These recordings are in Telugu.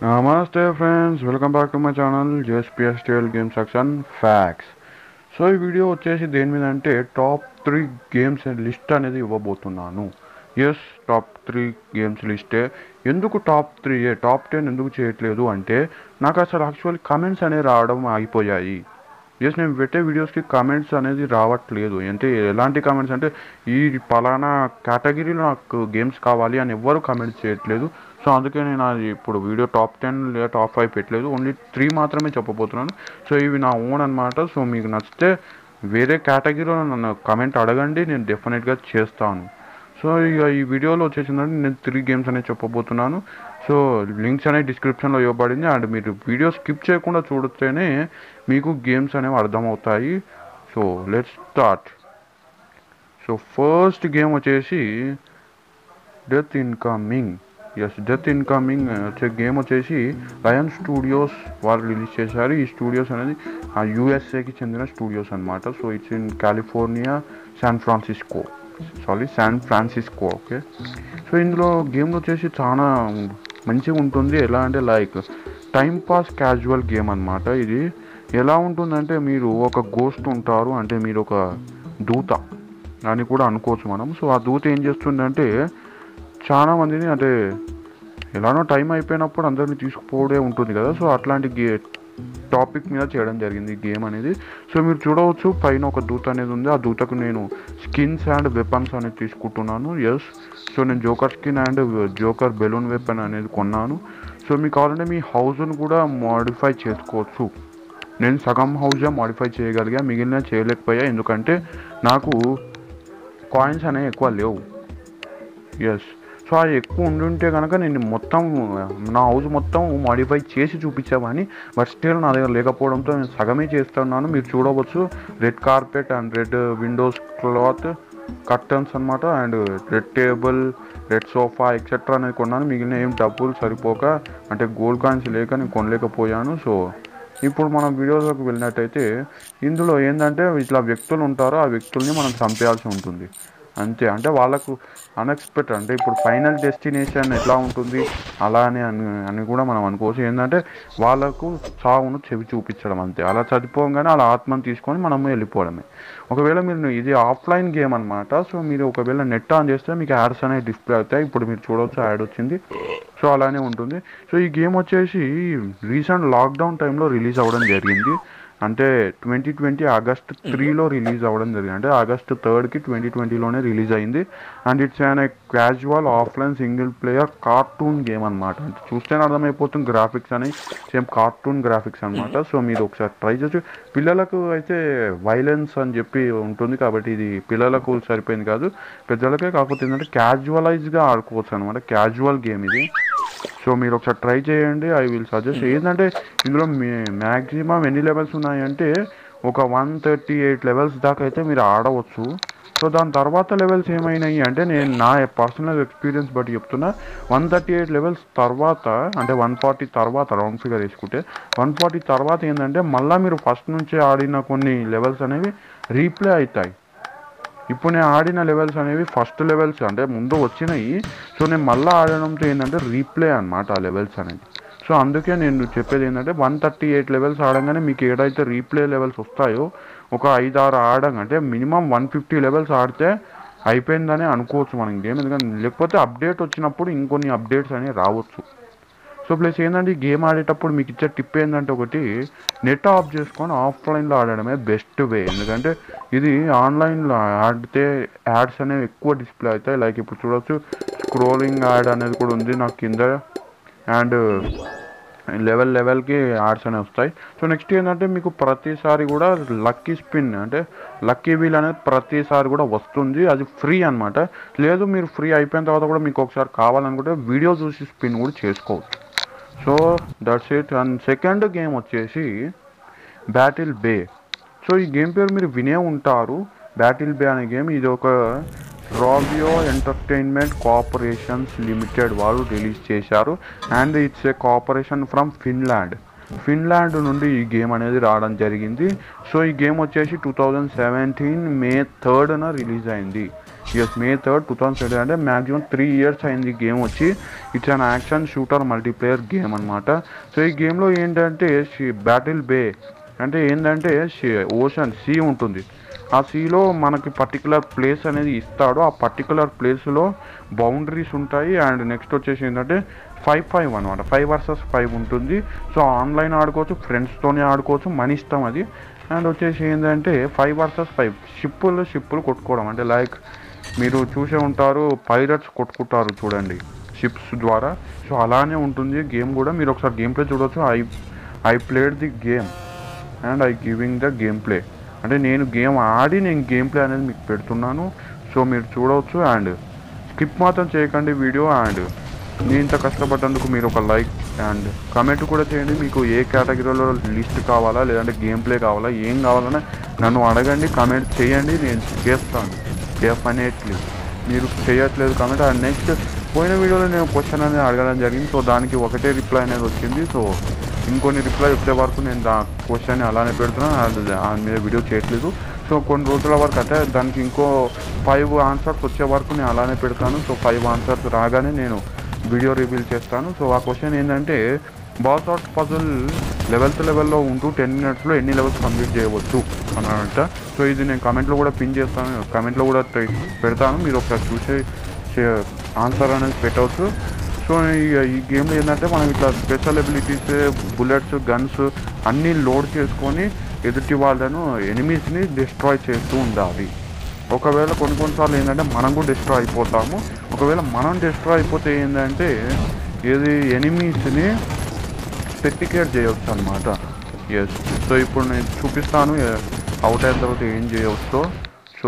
Namaste friends, welcome back to my channel JSPSTL Game Section Facts. So ఈ వీడియో వచ్చేసి దేని మీద అంటే టాప్ 3 గేమ్స్ లిస్ట్ అనేది ఇవ్వబోతున్నాను. ఎస్, టాప్ 3 గేమ్స్ లిస్టే. ఎందుకు టాప్ 3 టాప్ 10 ఎందుకు చేయట్లేదు అంటే నాకు అసలు యాక్చువల్లీ కమెంట్స్ అనేవి రావడం ఆగిపోయాయి. ఎస్, నేను పెట్టే వీడియోస్కి కమెంట్స్ అనేది రావట్లేదు. అంటే ఎలాంటి కమెంట్స్ అంటే ఈ పలానా కేటగిరీలో నాకు గేమ్స్ కావాలి అని ఎవ్వరు కమెంట్స్ చేయట్లేదు. సో అందుకే నేను అది ఇప్పుడు వీడియో టాప్ 10 లేదా టాప్ 5 పెట్టలేదు, ఓన్లీ 3 మాత్రమే చెప్పబోతున్నాను. సో ఇవి నా ఓన్ అనమాట. సో మీకు నచ్చితే వేరే కేటగిరీలో నన్ను కమెంట్ అడగండి, నేను డెఫినెట్గా చేస్తాను. సో ఇక ఈ వీడియోలో వచ్చేసిందంటే నేను 3 గేమ్స్ అనేది చెప్పబోతున్నాను. సో లింక్స్ అనేవి డిస్క్రిప్షన్లో ఇవ్వబడింది, అండ్ మీరు వీడియో స్కిప్ చేయకుండా చూడితేనే మీకు గేమ్స్ అనేవి అర్థమవుతాయి. So let's start. So first game వచ్చేసి డెత్ ఇన్కమింగ్. డెత్ ఇన్కమింగ్ వచ్చే గేమ్ వచ్చేసి లయన్ స్టూడియోస్ వాళ్ళు రిలీజ్ చేశారు. ఈ స్టూడియోస్ అనేది యూఎస్ఏకి చెందిన స్టూడియోస్ అనమాట. So it's in California, San Francisco. Okay, so ఇందులో గేమ్ వచ్చేసి చాలా మంచిగా ఉంటుంది. ఎలా అంటే like time pass casual game అనమాట. ఇది ఎలా ఉంటుందంటే మీరు ఒక గోస్ట్ ఉంటారు, అంటే మీరు ఒక దూత అని కూడా అనుకోవచ్చు మనం. సో ఆ దూత ఏం చేస్తుందంటే చాలా మందిని, అంటే ఎలానో టైం అయిపోయినప్పుడు అందరిని తీసుకుపోవడే ఉంటుంది కదా. సో అట్లాంటి టాపిక్ మీద చేయడం జరిగింది గేమ్ అనేది. సో మీరు చూడవచ్చు పైన ఒక దూత అనేది ఉంది. ఆ దూతకు నేను స్కిన్స్ అండ్ వెపన్స్ అనేది తీసుకుంటున్నాను. ఎస్, సో నేను joker skin and joker balloon weapon అనేది కొన్నాను. సో మీకు కావాలంటే మీ హౌస్ను కూడా మోడిఫై చేసుకోవచ్చు. నేను సగం హౌజే మోడిఫై చేయగలిగా, మిగిలిన చేయలేకపోయా, ఎందుకంటే నాకు కాయిన్స్ అనేవి ఎక్కువ లేవు. ఎస్, సో అది ఎక్కువ ఉండుంటే కనుక నేను మొత్తం నా హౌస్ మొత్తం మాడిఫై చేసి చూపించామని, బట్ స్టిల్ నా దగ్గర లేకపోవడంతో నేను సగమే చేస్తున్నాను. మీరు చూడవచ్చు red carpet and red windows cloth curtains అనమాట, and red table, red sofa etcetera అనేది కొన్నాను. మిగిలిన ఏం డబ్బులు సరిపోక, అంటే గోల్డ్ కాయిన్స్ లేక నేను కొనలేకపోయాను. సో ఇప్పుడు మనం వీడియోలోకి వెళ్ళినట్టయితే ఇందులో ఏంటంటే ఇట్లా వ్యక్తులు ఉంటారో ఆ వ్యక్తుల్ని మనం చంపేయాల్సి ఉంటుంది అంతే. అంటే వాళ్ళకు అన్ఎక్స్పెక్టెడ్, అంటే ఇప్పుడు ఫైనల్ డెస్టినేషన్ ఎట్లా ఉంటుంది అలానే అని కూడా మనం అనుకోవచ్చు. ఏంటంటే వాళ్ళకు చావును చెవి చూపించడం అంతే. అలా చనిపోగానే వాళ్ళ ఆత్మను తీసుకొని మనము వెళ్ళిపోవడమే. ఒకవేళ మీరు ఇది ఆఫ్లైన్ గేమ్ అనమాట. సో మీరు ఒకవేళ నెట్ ఆన్ చేస్తే మీకు యాడ్స్ అనేవి డిస్ప్లే అవుతాయి. ఇప్పుడు మీరు చూడవచ్చు యాడ్ వచ్చింది. సో అలానే ఉంటుంది. సో ఈ గేమ్ వచ్చేసి రీసెంట్ లాక్డౌన్ టైంలో రిలీజ్ అవ్వడం జరిగింది. అంటే 2020 ఆగస్ట్ 3లో రిలీజ్ అవ్వడం జరిగింది. అంటే ఆగస్ట్ 3కి 2020లోనే రిలీజ్ అయింది. And it's an casual offline single player cartoon game అనమాట. అంటే చూస్తేనే అర్థమైపోతుంది గ్రాఫిక్స్ అని సేమ్ కార్టూన్ గ్రాఫిక్స్ అనమాట. సో మీరు ఒకసారి ట్రై చేసి, పిల్లలకు అయితే వైలెన్స్ అని చెప్పి ఉంటుంది కాబట్టి ఇది పిల్లలకు సరిపోయింది కాదు, పెద్దలకే. కాకపోతే ఏంటంటే క్యాజువలైజ్గా ఆడుకోవచ్చు అనమాట, క్యాజువల్ గేమ్ ఇది. సో మీరు ఒకసారి ట్రై చేయండి, ఐ విల్ సజెస్ట్. ఏంటంటే ఇందులో మ్యాక్సిమం ఎన్ని లెవెల్స్ ఉన్నాయంటే ఒక 138 లెవెల్స్ దాకా అయితే మీరు ఆడవచ్చు. సో దాని తర్వాత లెవెల్స్ ఏమైనాయి అంటే నేను నా పర్సనల్ ఎక్స్పీరియన్స్ బట్టి చెప్తున్నా, 138 లెవెల్స్ తర్వాత, అంటే 140 తర్వాత రౌండ్ ఫిగర్ వేసుకుంటే 140 తర్వాత ఏంటంటే మళ్ళీ మీరు ఫస్ట్ నుంచి ఆడిన కొన్ని లెవెల్స్ అనేవి రీప్లే అవుతాయి. ఇప్పుడు నేను ఆడిన లెవెల్స్ అనేవి ఫస్ట్ లెవెల్స్ అంటే ముందు వచ్చినాయి. సో నేను మళ్ళీ ఆడడంతో ఏంటంటే రీప్లే అనమాట ఆ లెవెల్స్ అనేది. సో అందుకే నేను చెప్పేది ఏంటంటే 138 లెవెల్స్ ఆడంగానే మీకు ఏదైతే రీప్లే లెవెల్స్ వస్తాయో ఒక 5-6 ఆడంగా, అంటే మినిమం 150 లెవెల్స్ ఆడితే అయిపోయిందని అనుకోవచ్చు మనం గేమ్. ఎందుకంటే లేకపోతే అప్డేట్ వచ్చినప్పుడు ఇంకొన్ని అప్డేట్స్ అనేవి రావచ్చు. సో ప్లస్ ఏంటంటే ఈ గేమ్ ఆడేటప్పుడు మీకు ఇచ్చే టిప్ ఏంటంటే ఒకటి, నెట్ ఆఫ్ చేసుకొని ఆఫ్లైన్లో ఆడడమే బెస్ట్ వే. ఎందుకంటే ఇది ఆన్లైన్లో ఆడితే యాడ్స్ అనేవి ఎక్కువ డిస్ప్లే అవుతాయి. లైక్ ఇప్పుడు చూడవచ్చు స్క్రోలింగ్ యాడ్ అనేది కూడా ఉంది నాకు కింద, అండ్ లెవెల్కి యాడ్స్ అనేవి వస్తాయి. సో నెక్స్ట్ ఏంటంటే మీకు ప్రతిసారి కూడా లక్కీ స్పిన్, అంటే లక్కీ వీల్ అనేది ప్రతిసారి కూడా వస్తుంది. అది ఫ్రీ అనమాట. లేదు మీరు ఫ్రీ అయిపోయిన తర్వాత కూడా మీకు ఒకసారి కావాలనుకుంటే వీడియో చూసి స్పిన్ కూడా చేసుకోవచ్చు. So that's it. And second game వచ్చేసి బ్యాటిల్ బే. సో ఈ గేమ్ పేరు మీరు వినే ఉంటారు, బ్యాటిల్ బే అనే గేమ్. ఇది ఒక రాబియో ఎంటర్టైన్మెంట్ కార్పొరేషన్స్ లిమిటెడ్ వాళ్ళు రిలీజ్ చేశారు. And it's a corporation from Finland నుండి ఈ గేమ్ అనేది రావడం జరిగింది. సో ఈ గేమ్ వచ్చేసి 2017 May 3న రిలీజ్ అయింది. May 3rd 2017 అంటే మ్యాక్సిమం 3 years అయింది ఈ గేమ్ వచ్చి. It's an action shooter multiplayer game అనమాట. సో ఈ గేమ్లో ఏంటంటే బ్యాటిల్ బే అంటే ఏంటంటే ఓషన్ సీ ఉంటుంది. ఆ సీలో మనకి పర్టికులర్ ప్లేస్ అనేది ఇస్తాడు. ఆ పర్టికులర్ ప్లేస్లో బౌండరీస్ ఉంటాయి. అండ్ నెక్స్ట్ వచ్చేసి ఏంటంటే 5-5 అనమాట, 5 versus 5 ఉంటుంది. సో ఆన్లైన్ ఆడుకోవచ్చు, ఫ్రెండ్స్తోనే ఆడుకోవచ్చు, మన ఇష్టం అది. అండ్ వచ్చేసి ఏంటంటే 5 versus 5 షిప్పులు కొట్టుకోవడం అంటే లైక్ మీరు చూసే ఉంటారు, పైరట్స్ కొట్టుకుంటారు చూడండి షిప్స్ ద్వారా. సో అలానే ఉంటుంది గేమ్ కూడా. మీరు ఒకసారి గేమ్ ప్లే చూడవచ్చు. I played the game and I giving the game play అంటే నేను గేమ్ ఆడి నేను గేమ్ ప్లే అనేది మీకు పెడుతున్నాను. సో మీరు చూడవచ్చు. అండ్ స్కిప్ మాత్రం చేయకండి వీడియో. అండ్ నేను ఇంత కష్టపడ్డందుకు మీరు ఒక లైక్ అండ్ కమెంట్ కూడా చేయండి. మీకు ఏ కేటగిరీలో లిస్ట్ కావాలా, లేదంటే గేమ్ ప్లే కావాలా, ఏం కావాలన్నా నన్ను అడగండి, కమెంట్ చేయండి, నేను చేస్తాను డెఫినెట్లీ. మీరు చేయట్లేదు కమెంట్. అండ్ నెక్స్ట్ పోయిన వీడియోలో నేను క్వశ్చన్ అనేది అడగడం జరిగింది. సో దానికి ఒకటే రిప్లై అనేది వచ్చింది. సో ఇంకొన్ని రిప్లై వచ్చే వరకు నేను క్వశ్చన్ అలానే పెడుతున్నాను, దాని మీద వీడియో చేయట్లేదు. సో కొన్ని రోజుల వరకు అంటే దానికి ఇంకో 5 answers వచ్చే వరకు నేను అలానే పెడతాను. సో 5 answers రాగానే నేను వీడియో రివీల్ చేస్తాను. సో ఆ క్వశ్చన్ ఏంటంటే బాస్ ఆర్ట్ పజల్ 11th లెవెల్లో ఉంటూ 10 minutesలో ఎన్ని లెవెల్స్ కంప్లీట్ చేయవచ్చు అన్నమాట. సో ఇది నేను కమెంట్లో కూడా పిన్ చేస్తాను, కమెంట్లో కూడా పెడతాను, మీరు ఒకసారి చూసే ఆన్సర్ అనేది పెట్టవచ్చు. సో ఈ గేమ్లో ఏంటంటే మనం ఇట్లా స్పెషల్ ఎబిలిటీస్, బుల్లెట్స్, గన్స్ అన్నీ లోడ్ చేసుకొని ఎదుటి వాళ్ళను ఎనిమీస్ని డిస్ట్రాయ్ చేస్తూ ఉండాలి. ఒకవేళ కొన్నిసార్లు ఏంటంటే మనం కూడా డిస్ట్రాయ్ అయిపోతాము. ఒకవేళ మనం డిస్ట్రాయ్ అయిపోతే ఏంటంటే ఎనిమీస్ని స్పెక్టికేట్ చేయవచ్చు అనమాట. ఎస్. సో ఇప్పుడు నేను చూపిస్తాను అవుట్ అయిన తర్వాత ఏం చేయవచ్చో. సో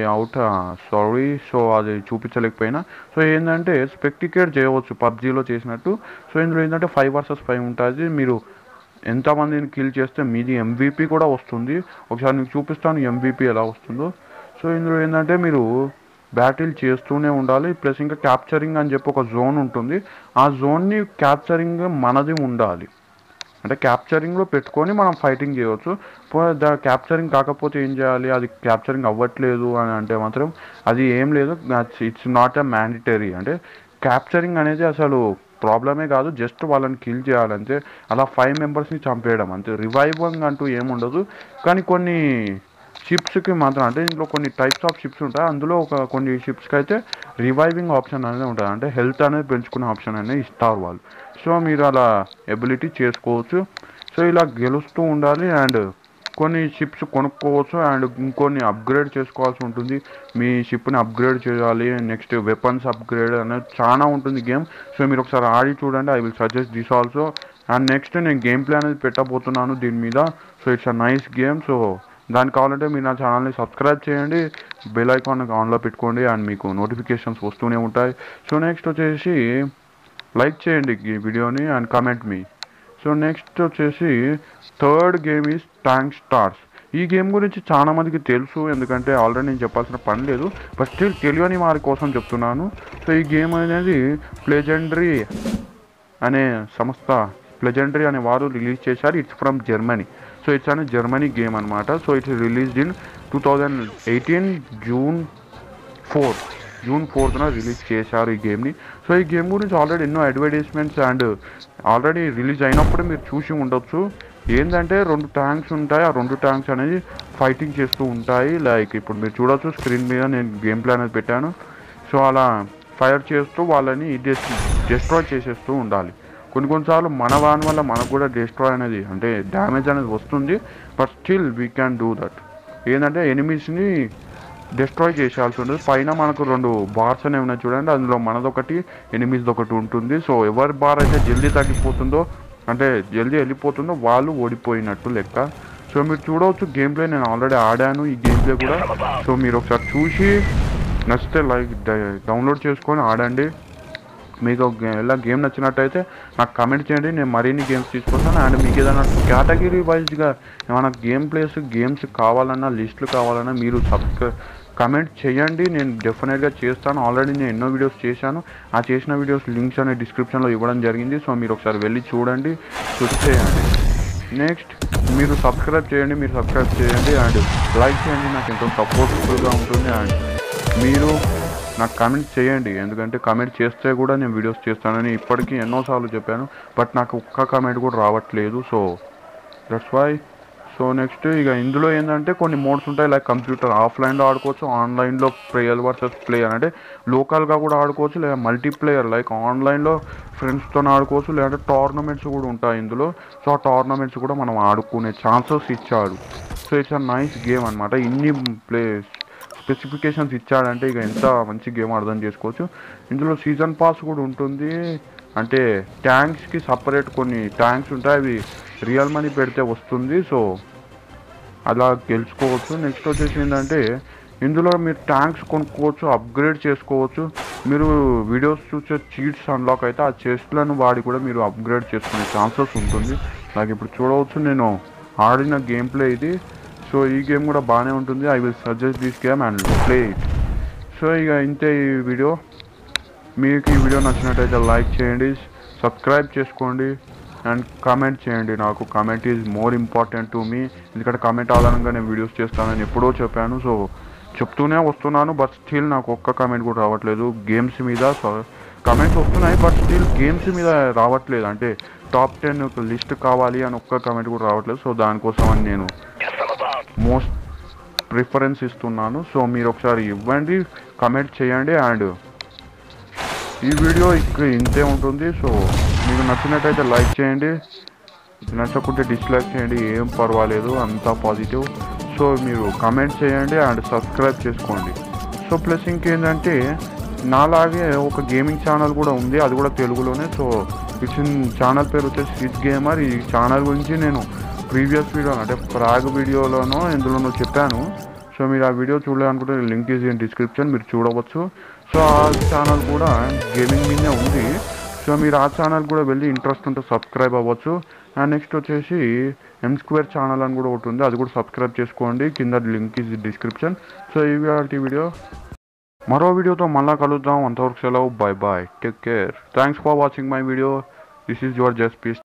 సారీ, సో అది చూపించలేకపోయినా. సో ఏంటంటే స్పెక్టికేట్ చేయవచ్చు పబ్జీలో చేసినట్టు. సో ఇందులో ఏంటంటే 5 versus 5 ఉంటుంది. మీరు ఎంతమందిని కిల్ చేస్తే మీది MVP కూడా వస్తుంది. ఒకసారి మీకు చూపిస్తాను MVP ఎలా వస్తుందో. సో ఇందులో ఏంటంటే మీరు బ్యాటిల్ చేస్తూనే ఉండాలి. ప్లస్ ఇంకా క్యాప్చరింగ్ అని చెప్పి ఒక జోన్ ఉంటుంది. ఆ జోన్ని క్యాప్చరింగ్ మనది ఉండాలి. అంటే క్యాప్చరింగ్లో పెట్టుకొని మనం ఫైటింగ్ చేయవచ్చు. క్యాప్చరింగ్ కాకపోతే ఏం చేయాలి, అది క్యాప్చరింగ్ అవ్వట్లేదు అని అంటే మాత్రం అది ఏం లేదు, ఇట్స్ నాట్ ఎ మ్యాండేటరీ. అంటే క్యాప్చరింగ్ అనేది అసలు ప్రాబ్లమే కాదు, జస్ట్ వాళ్ళని కిల్ చేయాలంటే. అలా 5 members చంపేయడం అంతే. రివైవింగ్ అంటూ ఏముండదు. కానీ కొన్ని షిప్స్కి మాత్రం అంటే ఇందులో కొన్ని టైప్స్ ఆఫ్ షిప్స్ ఉంటాయి. అందులో కొన్ని షిప్స్కి అయితే రివైవింగ్ ఆప్షన్ అనేది ఉంటుంది. అంటే హెల్త్ అనేది పెంచుకునే ఆప్షన్ అనేది ఇస్తారు వాళ్ళు. సో మీరు అలా ఎబిలిటీ చేసుకోవచ్చు. సో ఇలా గెలుస్తూ ఉండాలి. అండ్ కొన్ని షిప్స్ కొనుక్కోవచ్చు. అండ్ ఇంకొన్ని అప్గ్రేడ్ చేసుకోవాల్సి ఉంటుంది. మీ షిప్ని అప్గ్రేడ్ చేయాలి. నెక్స్ట్ వెపన్స్ అప్గ్రేడ్ అనేది చాలా ఉంటుంది గేమ్. సో మీరు ఒకసారి ఆడి చూడండి. I will suggest this also. And next నేను గేమ్ ప్లే అనేది పెట్టబోతున్నాను దీని మీద. So it's a nice game. So దానికి కావాలంటే మీరు నా ఛానల్ని సబ్స్క్రైబ్ చేయండి, బెల్ ఐకాన్ ఆన్లో పెట్టుకోండి, అండ్ మీకు నోటిఫికేషన్స్ వస్తూనే ఉంటాయి. సో నెక్స్ట్ వచ్చేసి లైక్ చేయండి ఈ వీడియోని అండ్ కమెంట్ మీ. సో నెక్స్ట్ వచ్చేసి third game is tank stars. ఈ గేమ్ గురించి చాలా మందికి తెలుసు, ఎందుకంటే ఆల్రెడీ నేను చెప్పాల్సిన పని లేదు. బట్ స్టిల్ తెలియని వారి కోసం చెప్తున్నాను. సో ఈ గేమ్ అనేది ప్లెజెండరీ అనే సంస్థ, ప్లెజెండరీ అనే వారు రిలీజ్ చేశారు. It's from Germany. So it's అనే జర్మనీ గేమ్ అనమాట. So it's released in 2018 June 4th release చేశారు ఈ గేమ్ని. సో ఈ గేమ్ గురించి ఆల్రెడీ ఎన్నో అడ్వర్టైజ్మెంట్స్ అండ్ ఆల్రెడీ రిలీజ్ అయినప్పుడు మీరు చూసి ఉండొచ్చు. ఏంటంటే 2 ట్యాంక్స్ ఉంటాయి. ఆ 2 ట్యాంక్స్ అనేది ఫైటింగ్ చేస్తూ ఉంటాయి. లైక్ ఇప్పుడు మీరు చూడొచ్చు స్క్రీన్ మీద నేను గేమ్ ప్లే అనేది పెట్టాను. సో అలా ఫైర్ చేస్తూ వాళ్ళని డిస్ట్రాయ్ చేసేస్తూ ఉండాలి. కొన్నిసార్లు మన వాన్ వల్ల మనకు కూడా డిస్ట్రాయ్ అనేది అంటే డ్యామేజ్ అనేది వస్తుంది. But still we can do that. ఏంటంటే ఎనిమీస్ని డిస్ట్రాయ్ చేసేయాల్సి ఉంటుంది. పైన మనకు 2 బార్స్ అనేవి ఉన్నాయి చూడండి. అందులో మనదొకటి ఎనిమీస్ది ఒకటి ఉంటుంది. సో ఎవరి బార్ అయితే జల్దీ తగ్గిపోతుందో అంటే జల్దీ వెళ్ళిపోతుందో వాళ్ళు ఓడిపోయినట్టు లెక్క. సో మీరు చూడవచ్చు గేమ్ ప్లే నేను ఆల్రెడీ ఆడాను ఈ గేమ్ ప్లే కూడా. సో మీరు ఒకసారి చూసి నచ్చితే లైక్ డౌన్లోడ్ చేసుకొని ఆడండి. మీకు ఎలా గేమ్ నచ్చినట్టయితే నాకు కమెంట్ చేయండి, నేను మరిన్ని గేమ్స్ తీసుకొస్తాను. అండ్ మీకు ఏదైనా కేటగిరీ వైజ్గా ఏమైనా గేమ్స్ కావాలన్నా, లిస్టులు కావాలన్నా మీరు కమెంట్ చేయండి, నేను డెఫినెట్గా చేస్తాను. ఆల్రెడీ నేను ఎన్నో వీడియోస్ చేశాను. ఆ చేసిన వీడియోస్ లింక్స్ అనే డిస్క్రిప్షన్లో ఇవ్వడం జరిగింది. సో మీరు ఒకసారి వెళ్ళి చూడండి, చేయండి. నెక్స్ట్ మీరు సబ్స్క్రైబ్ చేయండి అండ్ లైక్ చేయండి, నాకు ఎంతో సపోర్ట్ఫుల్గా ఉంటుంది. అండ్ మీరు నాకు కామెంట్ చేయండి, ఎందుకంటే కామెంట్ చేస్తే కూడా నేను వీడియోస్ చేస్తానని ఇప్పటికీ ఎన్నోసార్లు చెప్పాను, బట్ నాకు ఒక్క కామెంట్ కూడా రావట్లేదు. So that's why. So next ఇక ఇందులో ఏంటంటే కొన్ని మోడ్స్ ఉంటాయి, లైక్ కంప్యూటర్ ఆఫ్లైన్లో ఆడుకోవచ్చు, ఆన్లైన్లో ప్లేయర్ వర్సెస్ ప్లేయర్ అంటే లోకల్గా కూడా ఆడుకోవచ్చు, లేదా మల్టీప్లేయర్ లైక్ ఆన్లైన్లో ఫ్రెండ్స్తో ఆడుకోవచ్చు, లేదంటే టోర్నమెంట్స్ కూడా ఉంటాయి ఇందులో. సో ఆ టోర్నమెంట్స్ కూడా మనం ఆడుకునే ఛాన్సెస్ ఇచ్చాడు. So it's a nice game అనమాట. ఇన్ని స్పెసిఫికేషన్స్ ఇచ్చాడంటే ఇక ఎంత మంచి గేమ్ అర్థం చేసుకోవచ్చు. ఇందులో సీజన్ పాస్ కూడా ఉంటుంది, అంటే ట్యాంక్స్కి సపరేట్ కొన్ని ట్యాంక్స్ ఉంటాయి, అవి రియల్ మనీ పెడితే వస్తుంది. సో అలా గెలుచుకోవచ్చు. నెక్స్ట్ వచ్చేసి ఏంటంటే ఇందులో మీరు ట్యాంక్స్ కొనుక్కోవచ్చు, అప్గ్రేడ్ చేసుకోవచ్చు. మీరు వీడియోస్ చూసే చీట్స్ అన్లాక్ అయితే ఆ చెస్ట్లను వాడి కూడా మీరు అప్గ్రేడ్ చేసుకునే ఛాన్సెస్ ఉంటుంది. నాకు ఇప్పుడు చూడవచ్చు, నేను ఆడిన గేమ్ ప్లే ఇది. సో ఈ గేమ్ కూడా బాగానే ఉంటుంది. I will suggest this game and play it. So ఇక ఇంతే ఈ వీడియో. మీకు ఈ వీడియో నచ్చినట్టయితే లైక్ చేయండి, సబ్స్క్రైబ్ చేసుకోండి అండ్ కామెంట్ చేయండి. నాకు comment is more important to me, ఎందుకంటే కామెంట్ ఆధారంగా నేను వీడియోస్ చేస్తానని ఎప్పుడో చెప్పాను. సో చెప్తూనే వస్తున్నాను, బట్ స్టిల్ నాకు ఒక్క కామెంట్ కూడా రావట్లేదు. గేమ్స్ మీద కామెంట్స్ వస్తున్నాయి, బట్ స్టిల్ గేమ్స్ మీద రావట్లేదు. అంటే టాప్ 10 లిస్ట్ కావాలి అని ఒక్క కామెంట్ కూడా రావట్లేదు. సో దానికోసం అని నేను మోస్ట్ ప్రిఫరెన్స్ ఇస్తున్నాను. సో మీరు ఒకసారి ఇవ్వండి, కామెంట్ చేయండి. అండ్ ఈ వీడియో ఇక్కడ ఇంతే ఉంటుంది. సో మీకు నచ్చినట్టయితే లైక్ చేయండి, నచ్చకుంటే డిస్లైక్ చేయండి, ఏం పర్వాలేదు, అంతా పాజిటివ్. సో మీరు కామెంట్ చేయండి అండ్ సబ్స్క్రైబ్ చేసుకోండి. సో ప్లస్ ఇంకేంటంటే నాలాగే ఒక గేమింగ్ ఛానల్ కూడా ఉంది, అది కూడా తెలుగులోనే. సో ఇట్స్ ఛానల్ పేరు వచ్చేసి స్విచ్ గేమర్. ఈ ఛానల్ గురించి నేను ప్రీవియస్ వీడియో అంటే ఫ్రాగ్ వీడియోలోనో ఇందులోనో చెప్పాను. సో మీరు ఆ వీడియో చూడాలనుకుంటే లింక్ ఈజ్ ఇన్ డిస్క్రిప్షన్, మీరు చూడవచ్చు. సో ఆ ఛానల్ కూడా గేమింగ్ మీదే ఉంది. సో మీరు ఆ ఛానల్ కూడా వెళ్ళి ఇంట్రెస్ట్ ఉంటే సబ్స్క్రైబ్ అవ్వచ్చు. అండ్ నెక్స్ట్ వచ్చేసి M2 ఛానల్ అని కూడా ఒకటి ఉంది, అది కూడా సబ్స్క్రైబ్ చేసుకోండి, కింద లింక్ ఈజ్ డిస్క్రిప్షన్. సో ఈ వీడియో మరో వీడియోతో మళ్ళీ కలుద్దాం. అంతవరకు సెలవు, bye bye, take care, thanks for watching my video. This is your just piece.